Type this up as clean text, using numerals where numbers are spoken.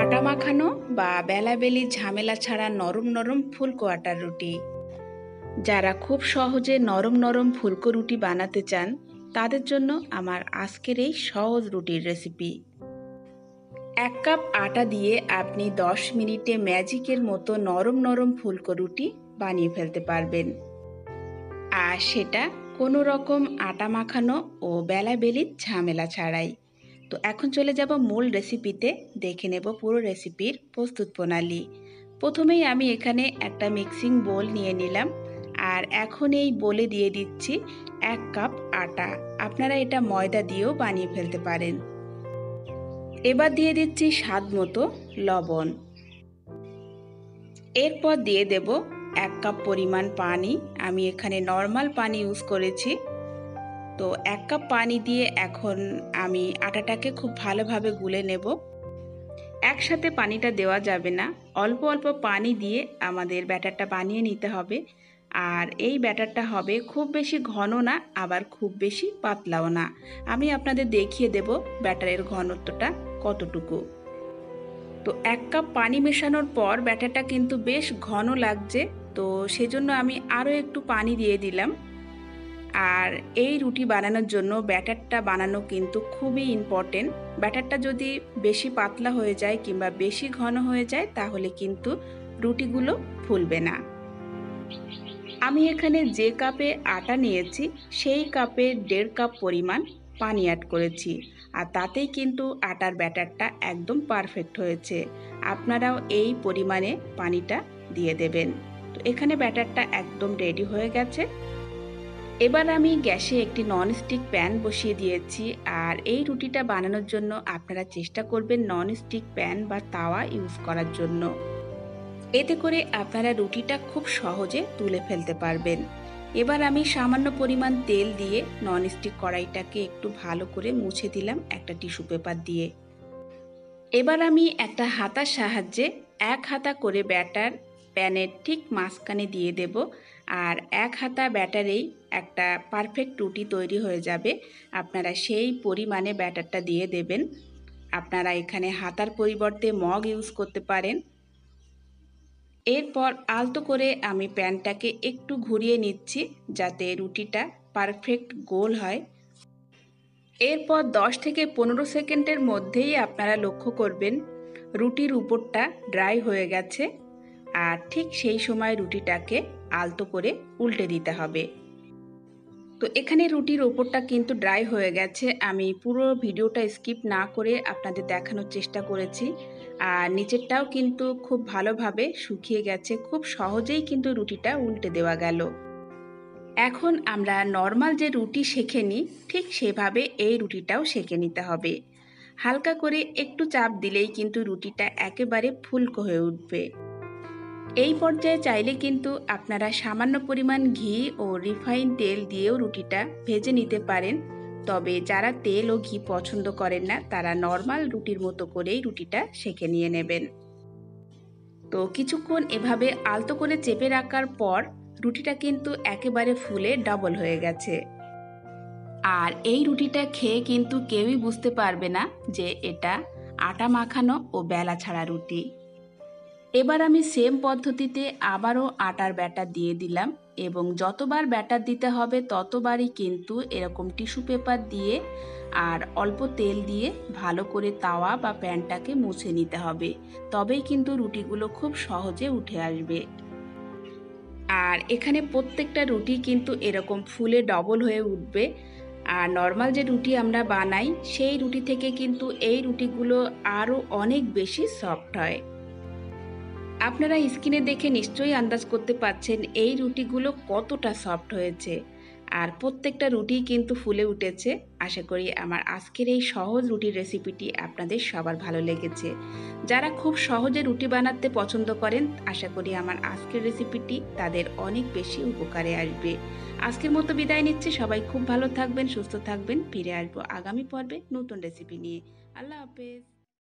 আটা মাখানো বা বেলাবেলি ঝামেলা ছাড়া নরম নরম ফুলকো আটার রুটি। যারা খুব সহজে নরম নরম ফুলকো রুটি বানাতে চান তাদের জন্য আমার আজকের এই সহজ রুটির রেসিপি। 1 কাপ আটা দিয়ে আপনি 10 মিনিটে ম্যাজিকের মতো নরম নরম ফুলকো রুটি বানিয়ে ফেলতে পারবেন, আর সেটা কোনো রকম আটা মাখানো ও বেলাবেলির ঝামেলা ছাড়াই। তো এখন চলে যাব মূল রেসিপিতে, দেখে নেব পুরো রেসিপির প্রস্তুত প্রণালী। প্রথমেই আমি এখানে একটা মিক্সিং বোল নিয়ে নিলাম, আর এখন এই বোলে দিয়ে দিচ্ছি 1 কাপ আটা। আপনারা এটা ময়দা দিয়েও বানিয়ে ফেলতে পারেন। এবার দিয়ে দিচ্ছি স্বাদ মতো লবণ। এরপর দিয়ে দেব 1 কাপ পরিমাণ পানি। আমি এখানে নর্মাল পানি ইউজ করেছি। তো 1 কাপ পানি দিয়ে এখন আমি আটাটাকে খুব ভালোভাবে গুলে নেব। একসাথে পানিটা দেওয়া যাবে না, অল্প অল্প পানি দিয়ে আমাদের ব্যাটারটা বানিয়ে নিতে হবে। আর এই ব্যাটারটা হবে খুব বেশি ঘন না, আবার খুব বেশি পাতলাও না। আমি আপনাদের দেখিয়ে দেব ব্যাটারের ঘনত্বটা কতটুকু। তো 1 কাপ পানি মেশানোর পর ব্যাটারটা কিন্তু বেশ ঘন লাগছে, তো সেজন্য আমি আরও একটু পানি দিয়ে দিলাম। আর এই রুটি বানানোর জন্য ব্যাটারটা বানানো কিন্তু খুবই ইম্পর্টেন্ট। ব্যাটারটা যদি বেশি পাতলা হয়ে যায় কিংবা বেশি ঘন হয়ে যায় তাহলে কিন্তু রুটিগুলো ফুলবে না। আমি এখানে যে কাপে আটা নিয়েছি সেই কাপে 1.5 কাপ পরিমাণ পানি অ্যাড করেছি, আর তাতেই কিন্তু আটার ব্যাটারটা একদম পারফেক্ট হয়েছে। আপনারাও এই পরিমাণে পানিটা দিয়ে দেবেন। তো এখানে ব্যাটারটা একদম রেডি হয়ে গেছে। এবার আমি গ্যাসে একটি ননস্টিক প্যান বসিয়ে দিয়েছি, আর এই রুটিটা বানানোর জন্য আপনারা চেষ্টা করবেন ননস্টিক প্যান বা তাওয়া ইউজ করার জন্য। এতে করে আপনারা রুটিটা খুব সহজে তুলে ফেলতে পারবেন। এবার আমি সামান্য পরিমাণ তেল দিয়ে ননস্টিক কড়াইটাকে একটু ভালো করে মুছে দিলাম একটা টিস্যু পেপার দিয়ে। এবার আমি একটা হাতার সাহায্যে 1 হাতা করে ব্যাটার প্যানের ঠিক মাঝখানে দিয়ে দেব, আর 1 হাতা ব্যাটারেই একটা পারফেক্ট রুটি তৈরি হয়ে যাবে। আপনারা সেই পরিমাণে ব্যাটারটা দিয়ে দেবেন। আপনারা এখানে হাতার পরিবর্তে মগ ইউজ করতে পারেন। এরপর আলতো করে আমি প্যানটাকে একটু ঘুরিয়ে নিচ্ছি যাতে রুটিটা পারফেক্ট গোল হয়। এরপর 10 থেকে 15 সেকেন্ডের মধ্যেই আপনারা লক্ষ্য করবেন রুটির উপরটা ড্রাই হয়ে গেছে, আর ঠিক সেই সময় রুটিটাকে আলতো করে উল্টে দিতে হবে। তো এখানে রুটির ওপরটা কিন্তু ড্রাই হয়ে গেছে। আমি পুরো ভিডিওটা স্কিপ না করে আপনাদের দেখানোর চেষ্টা করেছি, আর নিচেরটাও কিন্তু খুব ভালোভাবে শুকিয়ে গেছে। খুব সহজেই কিন্তু রুটিটা উল্টে দেওয়া গেল। এখন আমরা নর্মাল যে রুটি সেঁকে নিই ঠিক সেভাবে এই রুটিটাও সেঁকে নিতে হবে। হালকা করে একটু চাপ দিলেই কিন্তু রুটিটা একেবারে ফুলকো হয়ে উঠবে। এই পর্যায়ে চাইলে কিন্তু আপনারা সামান্য পরিমাণ ঘি ও রিফাইন তেল দিয়েও রুটিটা ভেজে নিতে পারেন। তবে যারা তেল ও ঘি পছন্দ করেন না তারা নর্মাল রুটির মতো করেই রুটিটা সেঁকে নিয়ে নেবেন। তো কিছুক্ষণ এভাবে আলতো করে চেপে রাখার পর রুটিটা কিন্তু একেবারে ফুলে ডাবল হয়ে গেছে। আর এই রুটিটা খেয়ে কিন্তু কেউই বুঝতে পারবে না যে এটা আটা মাখানো ও বেলা ছাড়া রুটি। এবার আমি সেম পদ্ধতিতে আবারও আটার ব্যাটার দিয়ে দিলাম, এবং যতবার ব্যাটার দিতে হবে ততবারই কিন্তু এরকম টিস্যু পেপার দিয়ে আর অল্প তেল দিয়ে ভালো করে তাওয়া বা প্যানটাকে মুছে নিতে হবে, তবেই কিন্তু রুটিগুলো খুব সহজে উঠে আসবে। আর এখানে প্রত্যেকটা রুটি কিন্তু এরকম ফুলে ডবল হয়ে উঠবে। আর নর্মাল যে রুটি আমরা বানাই সেই রুটি থেকে কিন্তু এই রুটিগুলো আরও অনেক বেশি সফট হয়। আপনারা স্ক্রিনে দেখে নিশ্চয়ই আন্দাজ করতে পারছেন এই রুটিগুলো কতটা সফট হয়েছে, আর প্রত্যেকটা রুটি কিন্তু ফুলে উঠেছে। আশা করি আমার আজকের এই সহজ রুটির রেসিপিটি আপনাদের সবার ভালো লেগেছে। যারা খুব সহজে রুটি বানাতে পছন্দ করেন আশা করি আমার আজকের রেসিপিটি তাদের অনেক বেশি উপকারে আসবে। আজকের মতো বিদায় নিচ্ছি। সবাই খুব ভালো থাকবেন, সুস্থ থাকবেন। ফিরে আসবো আগামী পর্বে নতুন রেসিপি নিয়ে। আল্লাহ হাফেজ।